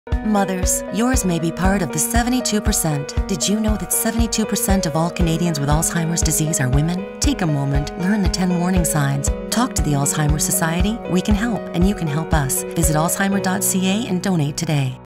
Mothers, yours may be part of the 72%. Did you know that 72% of all Canadians with Alzheimer's disease are women? Take a moment, learn the 10 warning signs. Talk to the Alzheimer's Society. We can help, and you can help us. Visit alzheimer.ca and donate today.